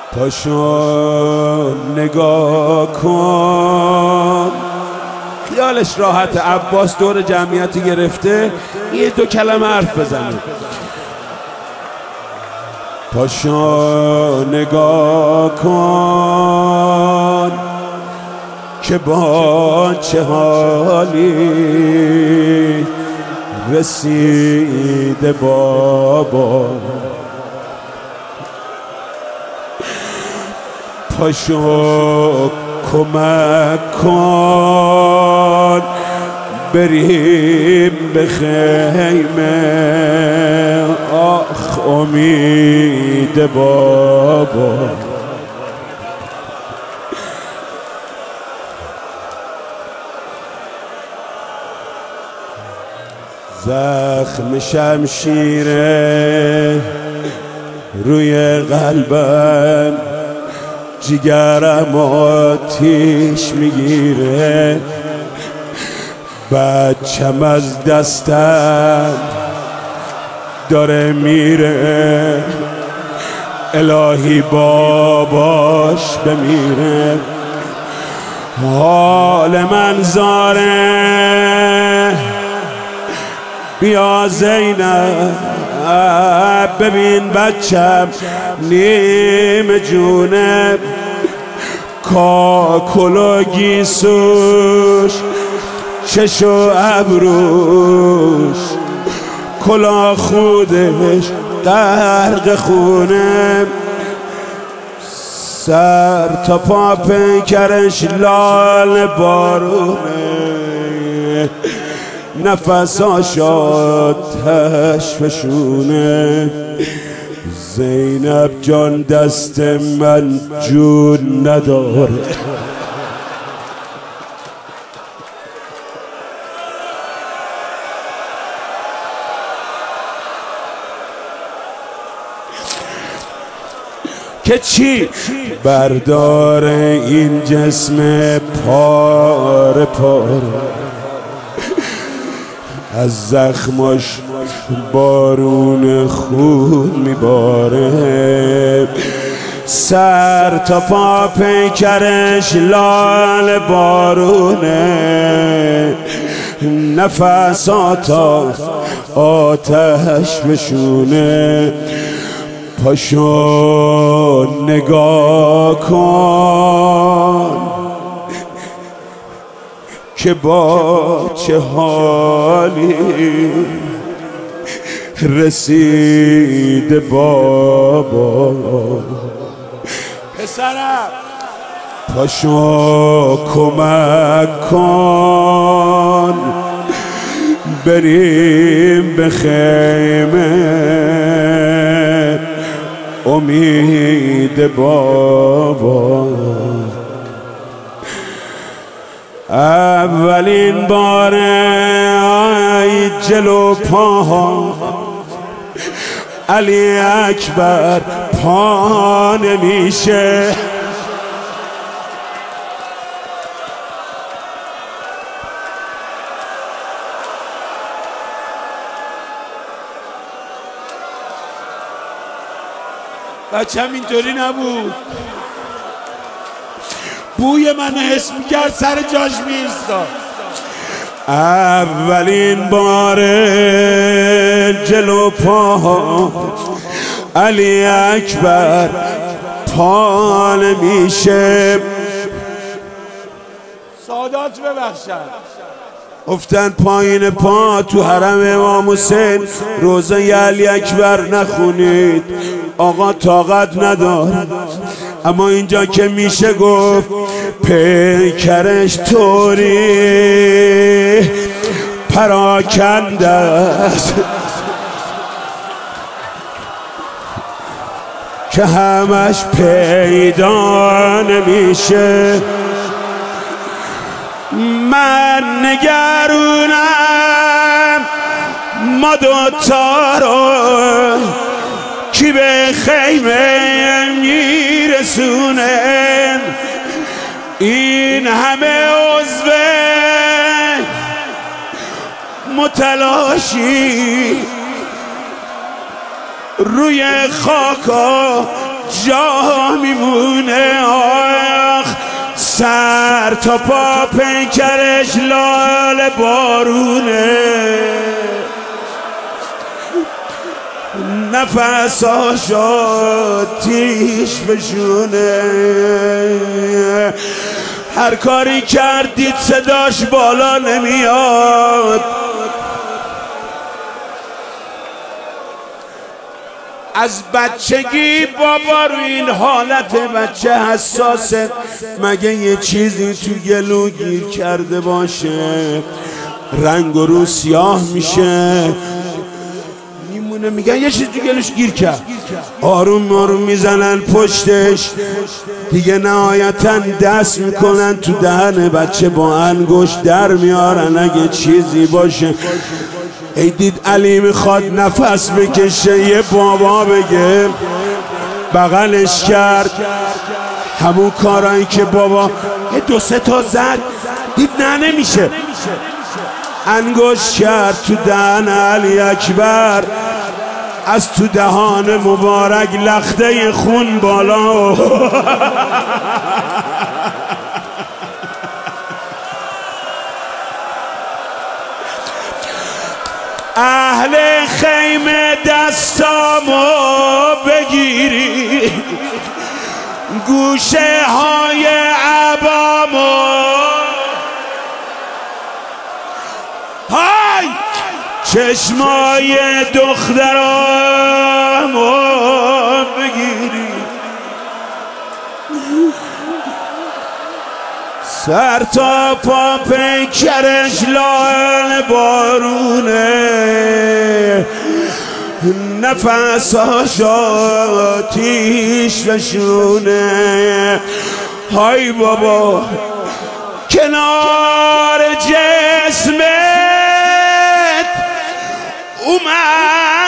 پاشو نگاه کن. خیالش راحت. عباس دور جمعیتی گرفته، یه دو کلمه حرف بزنه. پاشو نگاه کن که با چه حالی رسیده بابا. پاشو کمک کن بریم به خیمه. آخ امید بابا. زخم شمشیره روی قلبم، جگرم آتیش میگیره. بچم از دستم داره میره، الهی باباش بمیره. حال من زاره، بیا زینب ببین بچم نیم جونه. کاکل و گیسوش چش و ابروش، کلا خودش غرق خونه. سر تا پا پیکرش لال بارونه، نفساش آتش فشونه. زینب جان دست من جون نداره. که چی؟ بردار این جسم پاره پاره، از زخماش بارون خون میباره. سر تا پا پیکرش لال بارونه، نفسات آتش بشونه. پاشو نگاه کن که با چه حالی رسیده بابا. پسرم پاشو کمک کن بریم به خیمه. امید بابا. اولین باره آی جلو پاها علی اکبر پا نمیشه. بچم اینطوری نبود، بوی من حس میکرد سر جاش میایستاد. اولین بار جلو پاها علی اکبر پا نمیشه. سادات ببخشد افتن پایین پا تو حرم امام حسین. روزه علی اکبر نخونید، آقا طاقت ندار. اما اینجا که میشه گفت پیکرش طوری پراکنده است که همش پیدا نمیشه. من نگرونم ما دوتا رو کی به خیمه میرسونه. این همه عضو متلاشی روی خاکا جا میمونه. آخ سر تا پا پیکرش لال بارونه، نفساشو تیش بشونه. هر کاری کردید صداش بالا نمیاد. از بچگی بابا رو این حالت بچه حساسه، مگه یه چیزی تو گلو گیر کرده باشه رنگ و رو سیاه میشه میمونه. میگن یه چیز تو گلوش گیر کرد، آروم آروم میزنن پشتش دیگه، نهایتا دست میکنن تو دهن بچه با انگشت در میارن اگه چیزی باشه. ای دید علی میخواد نفس بکشه، یه بابا بگه بغلش کرد. همون کارایی که بابا یه دو سه تا زد دید نه نمیشه، انگشت کرد تو دهن علی اکبر، از تو دهان مبارک لخته خون بالا. اهل خیمه دستامو بگیری، گوشه های عبامو، های چشمای دخترامو بگیری، سر تا پا پیکرش لال بارونه، نفساش آتیش بشونه. های بابا کنار جسمت اومد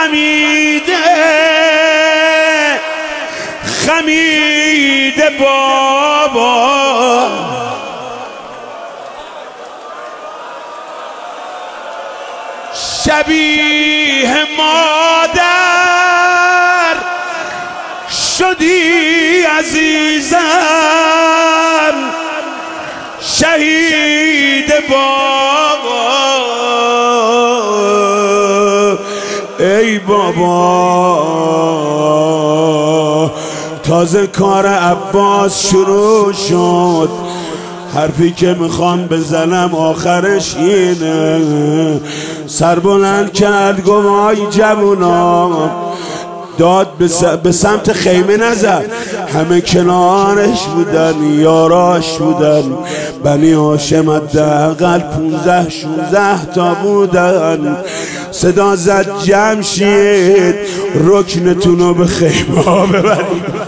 خمیده بابا، شبیه مادر شدی عزیزم، شهید بابا. ای بابا تازه کار عباس شروع شد، حرفی که میخوام بزنم آخرش اینه. سر بلند کرد گفت آی جوونا، داد به سمت خیمه نزد، همه کنارش بودن، یاراش بودن، بنی هاشم حداقل 15-16 تا بودن. صدا زد جمشید رکنتونو به خیمه ها ببرید.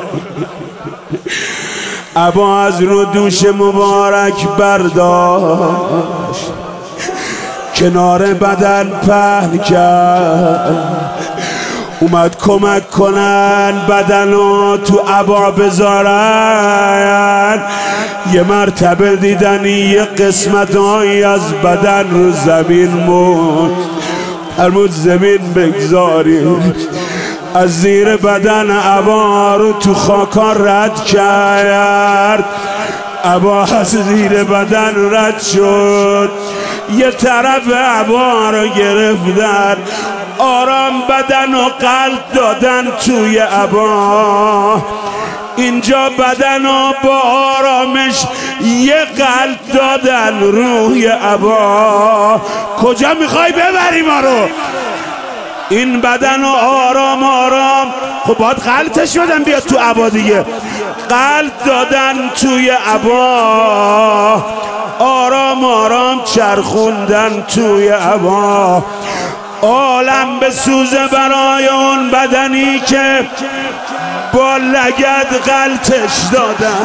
عبا از رو دوش مبارک برداشت، کنار بدن پهن کرد، اومد کمک کنن بدنو تو عبا بذارن. یه مرتبه دیدن یه قسمتایی از بدن رو زمین موند، فرمود زمین بگذارید. از زیر بدن عبا رو تو خاکا رد کرد، عبا از زیر بدن رد شد، یه طرف عبا رو گرفتن، آرام بدن و قلب دادن توی عبا. اینجا بدن و با آرامش یه قلب دادن روی عبا. کجا میخوای ببری ما رو؟ این بدن و آرام آرام، خب باید قلبش بدن بیاد تو عبا دیگه. قلب دادن توی عبا، آرام آرام چرخوندن توی عبا. عالم به سوزه برای اون بدنی که با لگد غلطش دادن.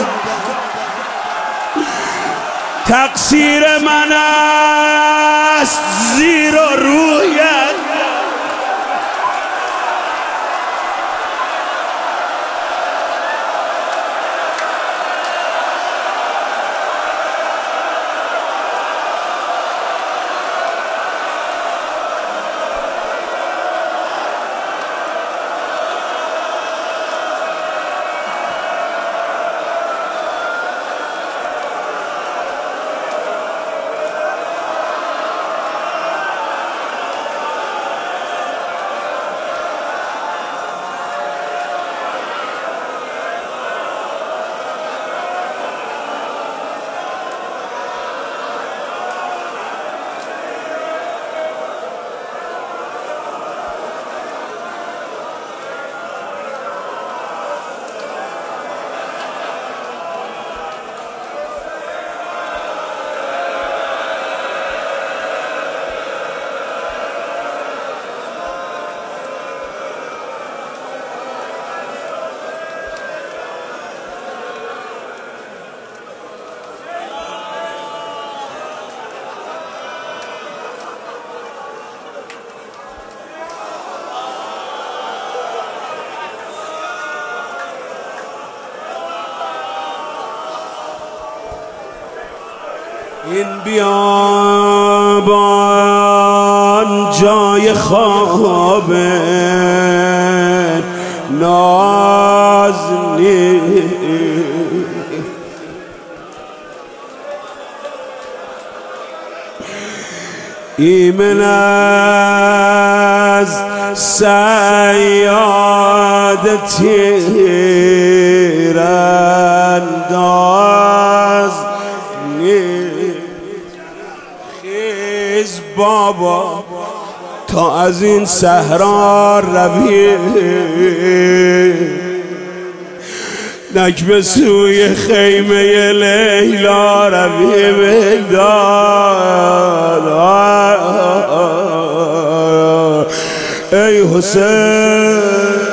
تقصیر من است زیر و رویت، این بیابان جای خواب نازنین ایمن از صیاد تیرانداز خیز بابا تا از این صحرا روی نک به سوی خیمه لیلا روی ای حسین